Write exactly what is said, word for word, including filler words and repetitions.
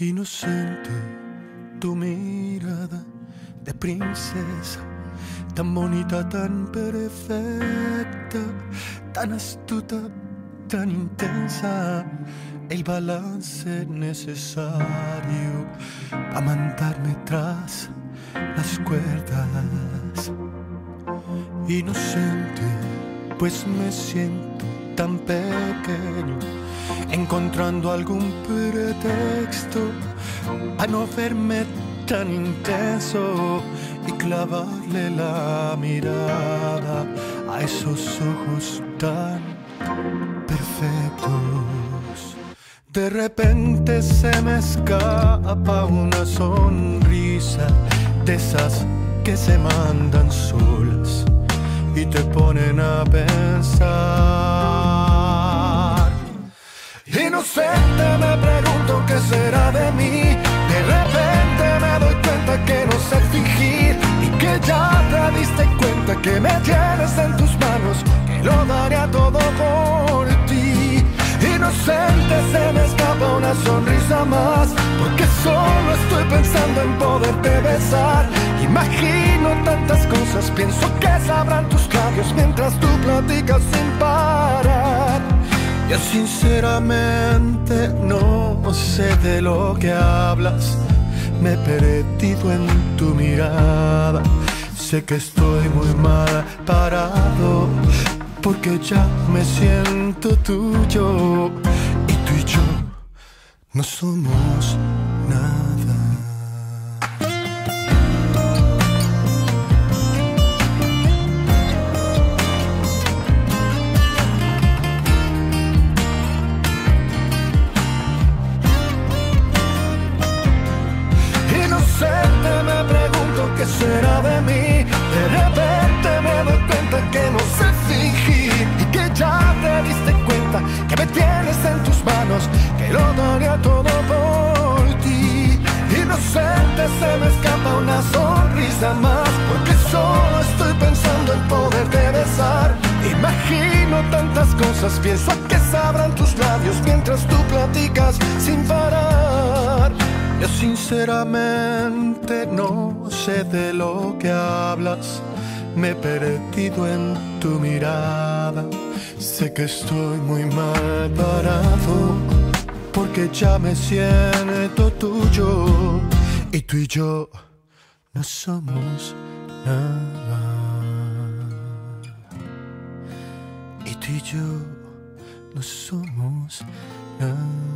Inocente, tu mirada de princesa, tan bonita, tan perfecta, tan astuta, tan intensa, el balance necesario para mandarme tras las cuerdas. Inocente, pues me siento tan pequeño, encontrando algún pretexto a no verme tan intenso y clavarle la mirada a esos ojos tan perfectos. De repente se me escapa una sonrisa de esas que se mandan solas y te ponen a pensar. Inocente me pregunto qué será de mí. De repente me doy cuenta que no sé fingir y que ya te diste cuenta que me tienes en tus manos, que lo daría todo por ti. Inocente, se me escapa una sonrisa más, porque solo estoy pensando en poderte besar. Imagino tantas cosas, pienso que sabrán tus labios mientras tú platicas sin parar. Yo sinceramente no sé de lo que hablas, me he perdido en tu mirada. Sé que estoy muy mal parado, porque ya me siento tuyo, y tú y yo no somos nada. Inocente me pregunto qué será de mí. De repente me doy cuenta que no sé fingir y que ya te diste cuenta que me tienes en tus manos, que lo daría todo por ti. Inocente, se me escapa una sonrisa más, porque solo estoy pensando en poderte besar. Imagino tantas cosas, pienso que sabrán tus labios mientras tú platicas sin parar. Yo sinceramente no sé de lo que hablas, me he perdido en tu mirada. Sé que estoy muy mal parado, porque ya me siento tuyo, y tú y yo no somos nada. Y tú y yo no somos nada.